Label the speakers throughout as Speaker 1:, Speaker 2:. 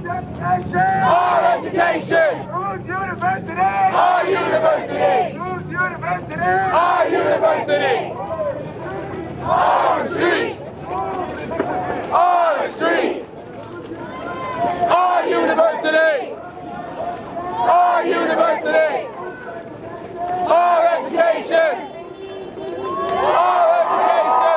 Speaker 1: Our education!
Speaker 2: Whose university?
Speaker 1: Our university!
Speaker 2: Whose university?
Speaker 1: Our university! Our streets! Our streets! Our university! Our university! Our education! Our education!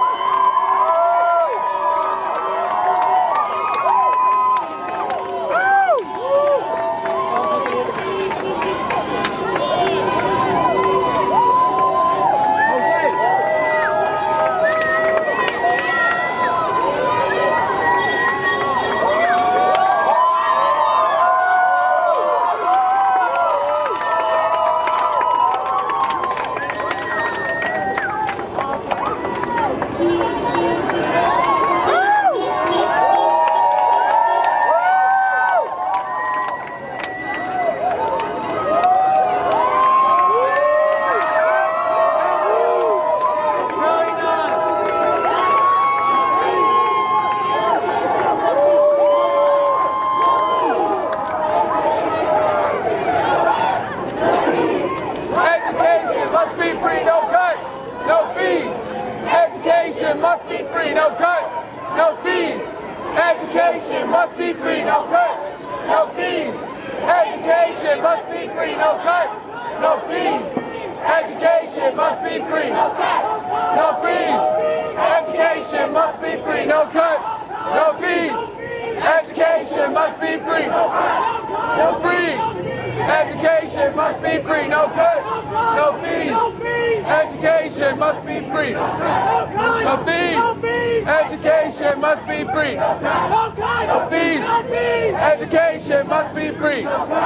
Speaker 1: Education must be free, no cuts, no fees. Education must be free, no cuts, no fees. Education must be free, no cuts, no fees. Education must be free, no cuts, no fees. Education must be free, no cuts, no fees. Education must be free, no cuts, no fees. Education must be free, no cuts, no fees. Education must be free, no fees. Education must be free, no fees. Education must be free,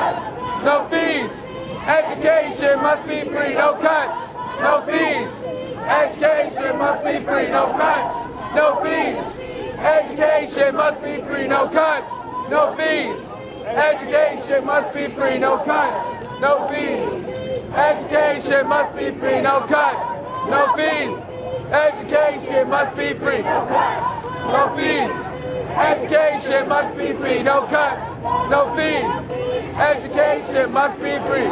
Speaker 1: no fees. Education must be free, no cuts, no fees. Education must be free, no cuts, no fees. Education must be free, no cuts, no fees. Education must be free, no cuts, no fees. Education must be free, no cuts, no fees. Education must be free, no fees. Education must be free, no cuts, no fees. Education must be free,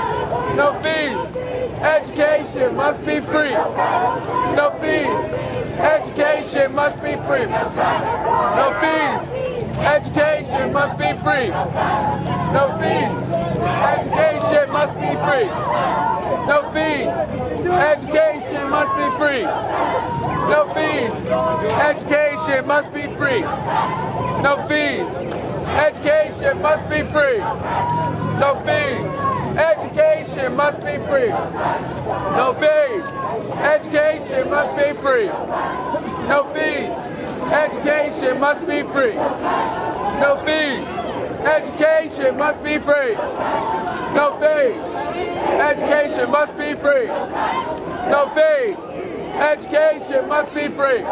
Speaker 1: no fees. Education must be free, no fees. Education must be free, no fees. Education must be free, no fees. Education must be free, no fees. Education must be free, no fees. Education must be free, no fees. Education must be free, no fees. Education must be free, no fees. Education must be free, no fees. Education must be free, no fees. Education must be free, no fees. Education must be free, no fees. Education must be free.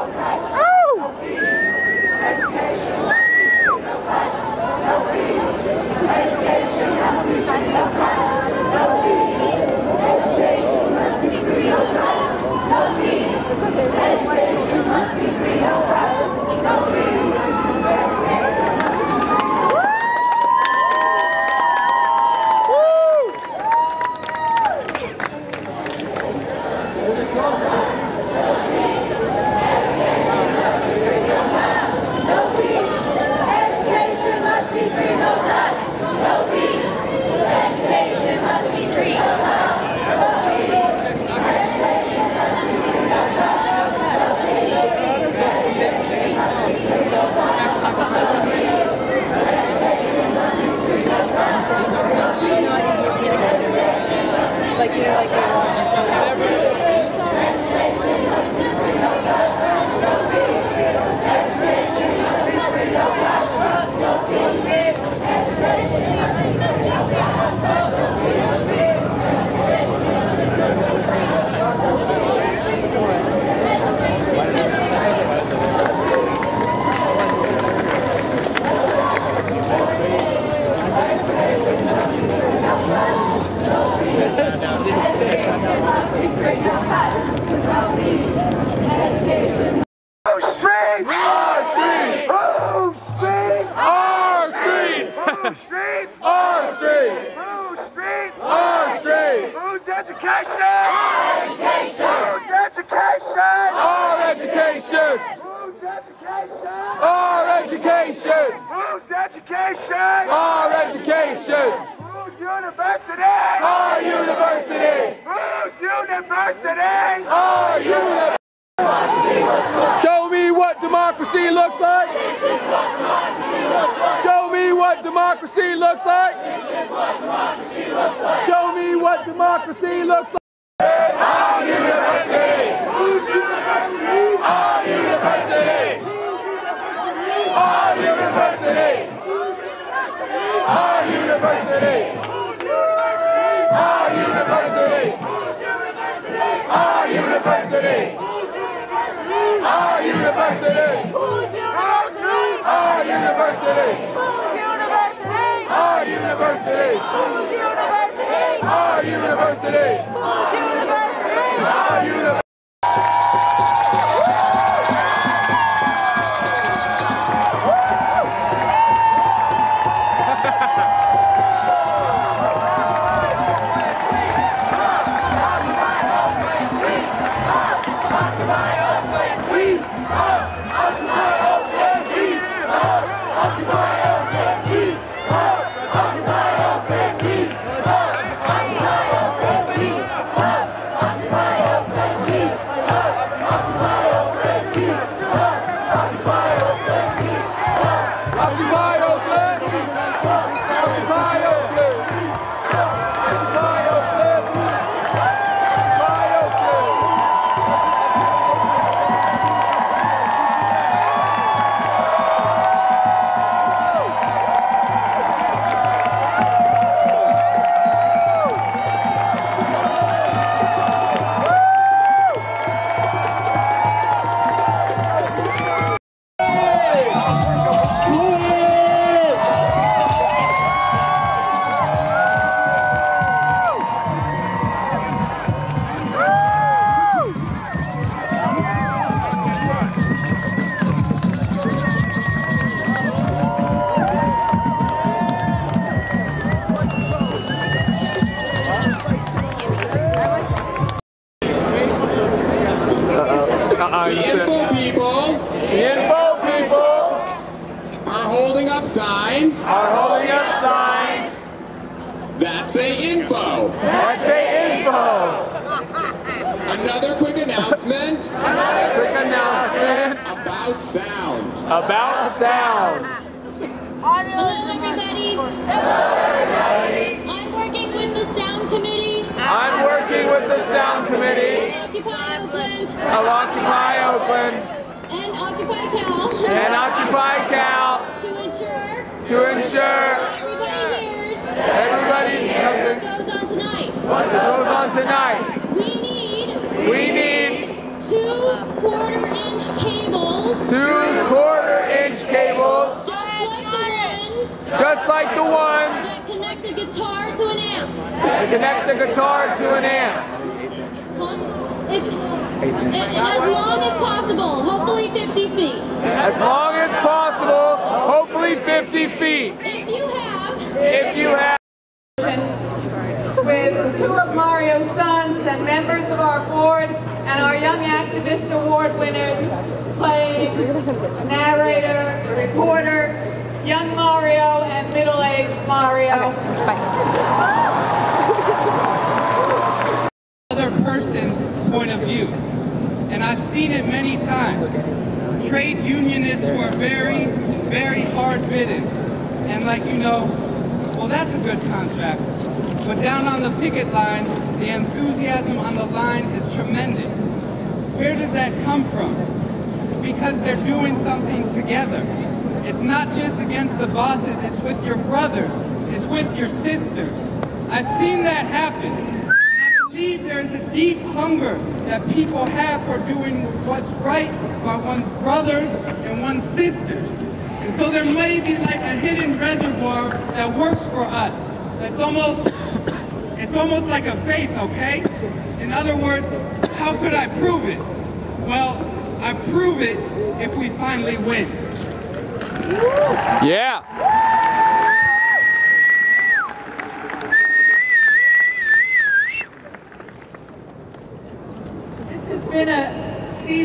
Speaker 3: No
Speaker 2: Whose streets?
Speaker 1: Our streets.
Speaker 2: Whose streets?
Speaker 1: Our streets.
Speaker 2: Whose education? Our education. Whose education?
Speaker 1: Our education.
Speaker 2: Whose education?
Speaker 1: Our education.
Speaker 2: Whose education?
Speaker 1: Our education.
Speaker 2: Whose university?
Speaker 1: Our university.
Speaker 2: Whose university?
Speaker 1: Our university. Show me what democracy looks like.
Speaker 3: This is what democracy looks like.
Speaker 1: Show me what democracy looks like.
Speaker 3: This is what democracy looks like.
Speaker 1: Show me what democracy looks like.
Speaker 2: Our university. Whose university?
Speaker 1: Our university. Our university. Our university. Our university. Our university. Our university.
Speaker 3: Whose university?
Speaker 1: Our university.
Speaker 3: Whose university?
Speaker 1: Our university.
Speaker 3: Whose university?
Speaker 1: Our university.
Speaker 3: Whose university?
Speaker 1: Our university. The info people
Speaker 4: are holding up signs that say info.
Speaker 1: that say info.
Speaker 4: Another quick announcement about sound.
Speaker 1: About sound.
Speaker 5: Hello, everybody. I'm working with the sound committee
Speaker 1: I'm working with the sound committee
Speaker 5: of Occupy Oakland
Speaker 1: of Occupy Oakland
Speaker 5: and Occupy Cal
Speaker 1: and Occupy Cal
Speaker 5: to ensure
Speaker 1: everybody hears
Speaker 5: what goes on tonight.
Speaker 1: what goes on tonight.
Speaker 5: We need 2 quarter-inch cables,
Speaker 1: 2 quarter-inch cables,
Speaker 5: just like the ones
Speaker 1: just like the ones
Speaker 5: that connect a guitar to an amp.
Speaker 1: that connect a guitar to an amp.
Speaker 5: As long as possible, hopefully 50 feet.
Speaker 1: As long as possible, hopefully 50 feet.
Speaker 5: If you have
Speaker 6: with 2 of Mario's sons and members of our board and our Young Activist Award winners playing a narrator, a reporter, young Mario and middle-aged Mario.
Speaker 7: Other person's point of view. And I've seen it many times. Trade unionists who are very, very hard-bidden. And like, well, that's a good contract. But down on the picket line, the enthusiasm on the line is tremendous. Where does that come from? It's because they're doing something together. It's not just against the bosses, it's with your brothers, it's with your sisters. I've seen that happen. And I believe there's a deep hunger that people have for doing what's right by one's brothers and one's sisters. And so there may be like a hidden reservoir that works for us. It's almost like a faith, okay? In other words, how could I prove it? Well, I prove it if we finally win.
Speaker 1: Yeah.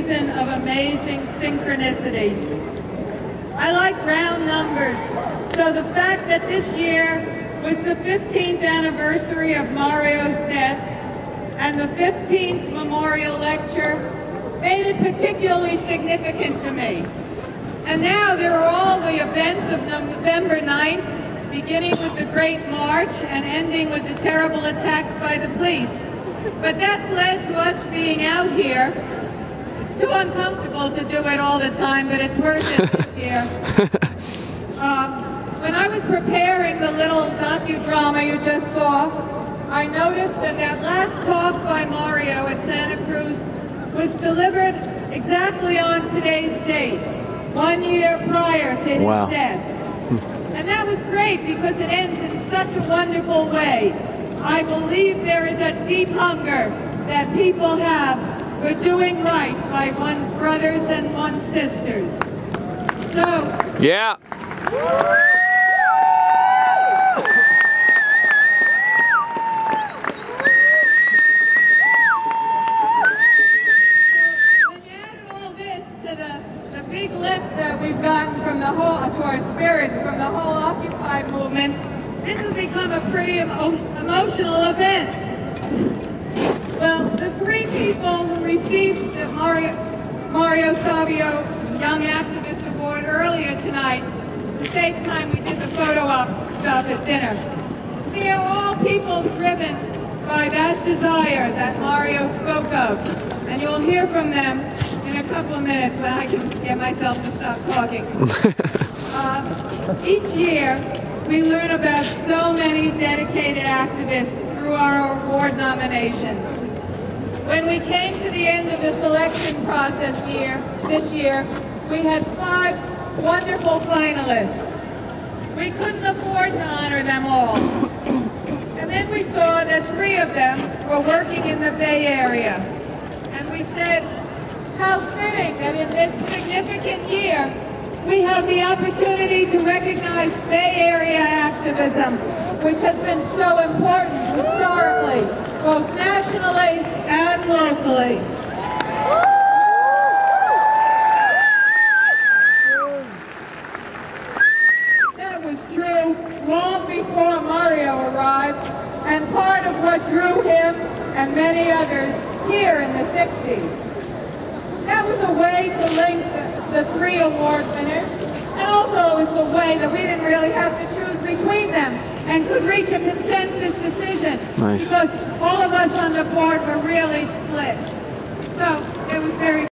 Speaker 6: season of amazing synchronicity. I like round numbers, so the fact that this year was the 15th anniversary of Mario's death and the 15th memorial lecture made it particularly significant to me. And now there are all the events of November 9th, beginning with the Great March and ending with the terrible attacks by the police. But that's led to us being out here. It's too uncomfortable to do it all the time, but it's worth it this year. When I was preparing the little docudrama you just saw, I noticed that that last talk by Mario at Santa Cruz was delivered exactly on today's date, 1 year prior to his death. And that was great because it ends in such a wonderful way. I believe there is a deep hunger that people have for doing right by one's brothers and one's sisters. So,
Speaker 1: yeah.
Speaker 6: The big lift that we've gotten from the whole, to our spirits from the whole Occupy movement, this has become a pretty emotional event. Well, the three people who received the Mario Savio Young Activist Award earlier tonight, the same time we did the photo op stuff at dinner, they are all people driven by that desire that Mario spoke of. And you'll hear from them in a couple of minutes when I can get myself to stop talking. Each year, we learn about so many dedicated activists through our award nominations. When we came to the end of the selection process this year, we had 5 wonderful finalists. We couldn't afford to honor them all. And then we saw that 3 of them were working in the Bay Area. And we said, how fitting that in this significant year, we have the opportunity to recognize Bay Area activism, which has been so important historically, both nationally and locally. That was true long before Mario arrived, and part of what drew him and many others here in the 60s. That was a way to link the 3 award winners, and also it was a way that we didn't really have to choose between them and could reach a consensus decision.
Speaker 1: Nice.
Speaker 6: Because all of us on the board were really split. So it was very